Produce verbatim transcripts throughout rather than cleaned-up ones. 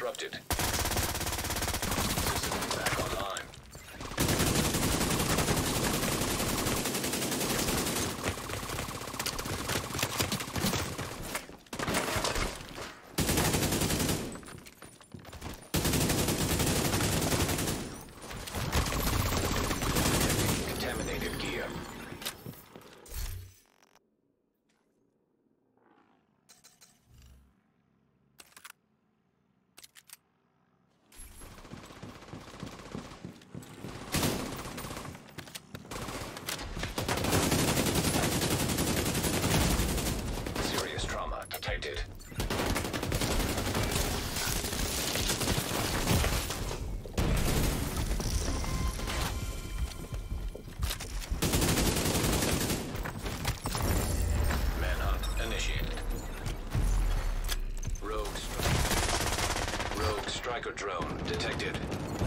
disrupted. System back online. Contaminated gear. Serious trauma detected. Manhunt initiated. Rogue, stri- Rogue striker drone detected.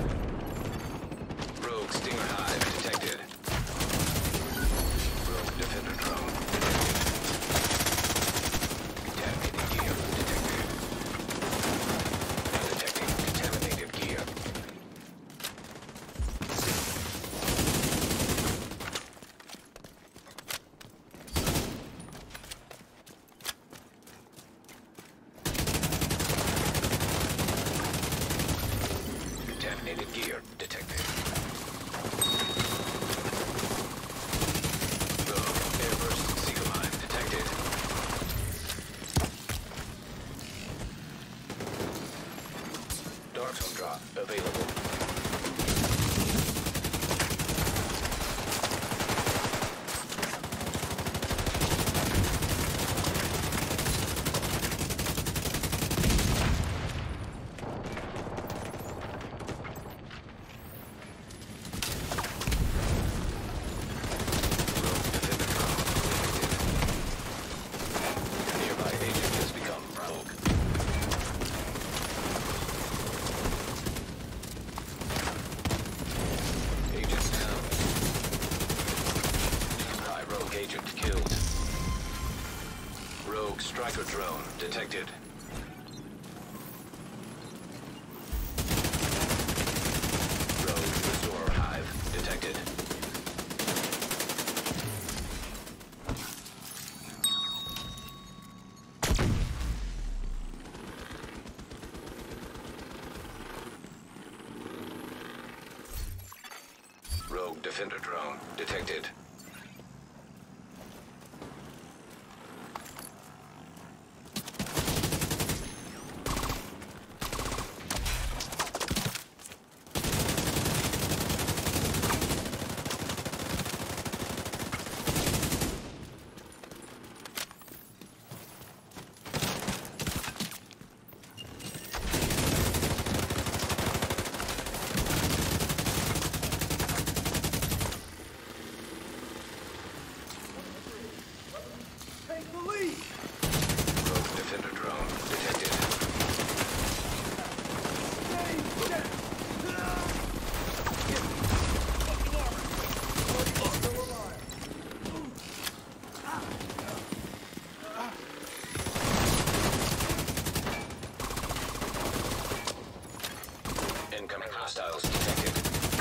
Rogue stinger hive detected. Rogue defender drone detected. Contaminated gear detected. Detecting contaminated gear. Contaminated gear detected. Rogue airburst seeker mine detected. Dark zone drop available. Nearby agent has become rogue. Agent down. Nearby rogue agent killed. Rogue striker drone detected. Rogue restorer hive detected. Rogue defender drone detected. Rogue defender drone detected. Incoming hostiles detected.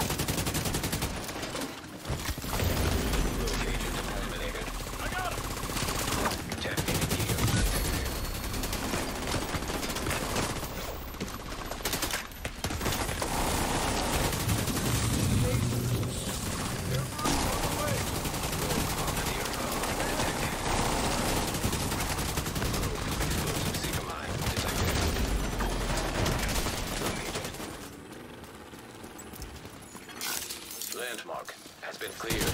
Rogue agent eliminated. I got him! Contaminated gear detected. Bombardier drone detected. Explosive seeker mine detected. Rogue agent. Landmark has been cleared.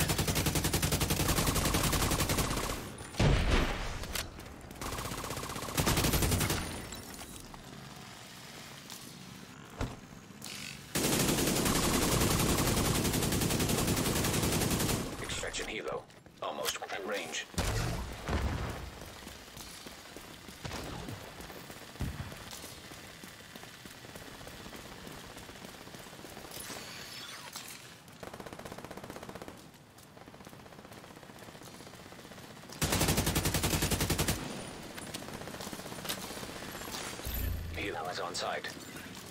Extraction helo almost within range. Helo is on site.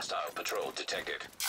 Hostile patrol detected.